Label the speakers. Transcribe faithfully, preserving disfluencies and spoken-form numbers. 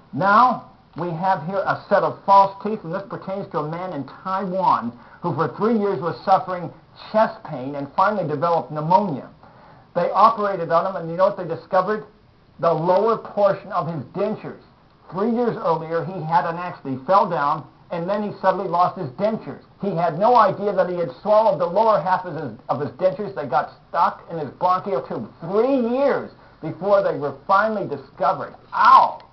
Speaker 1: Now, we have here a set of false teeth, and this pertains to a man in Taiwan who for three years was suffering chest pain and finally developed pneumonia. They operated on him, and you know what they discovered? The lower portion of his dentures. Three years earlier, he had an accident. He fell down, and then he suddenly lost his dentures. He had no idea that he had swallowed the lower half of his, of his dentures. They got stuck in his bronchial tube. Three years before they were finally discovered. Ow!